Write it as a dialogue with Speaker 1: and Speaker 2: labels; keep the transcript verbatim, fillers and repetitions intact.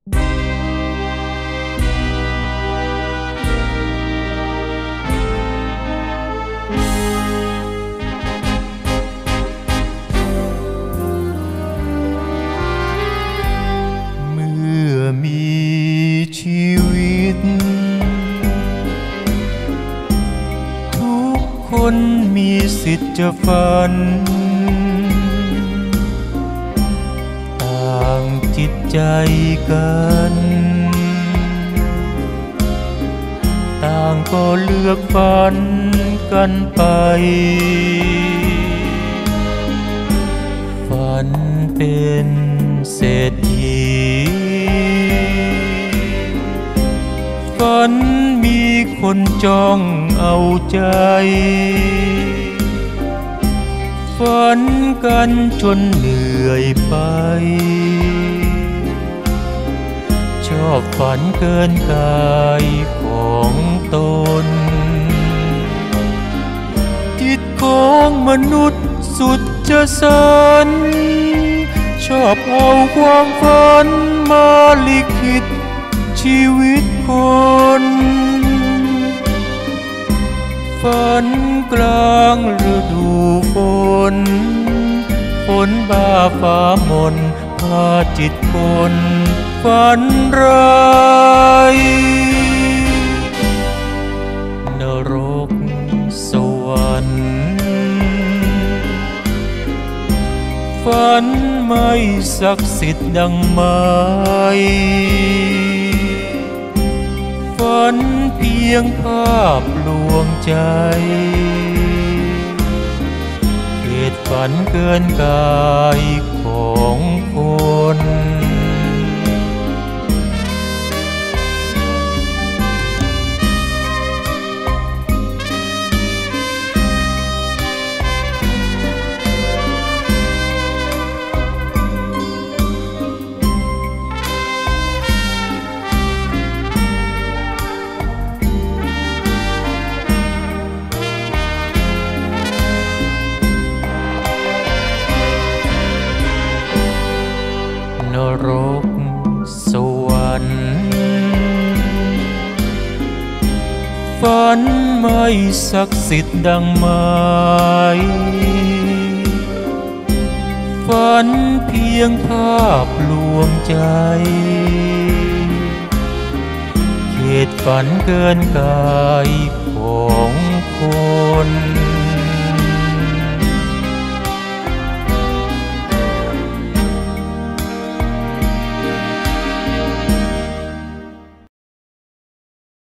Speaker 1: เมื่อมีชีวิตทุกคนมีสิทธิ์จะฝันต่างจิตใจกันต่างก็เลือกฝันกันไปฝันเป็นเศรษฐีฝันมีคนจ้องเอาใจฝันกันจนเหนื่อยไปชอบฝันเกินกายของตนจิตของมนุษย์สุดจะสันชอบเอาความฝันมาลิขิตชีวิตคนฝันกลางฤดูฝนฝนบ้าฟ้ามนพาจิตคนฝันร้ายนรกสวรรค์ฝันไม่ศักดิ์สิทธิ์ดังไม้ฝันเพียงภาพลวงใจเขตฝันเกินกายของคนนรกสวรรค์ฝันไม่ศักดิ์สิทธิ์ดังไม้ฝันเพียงภาพลวงใจเขตฝันเกินกายของคน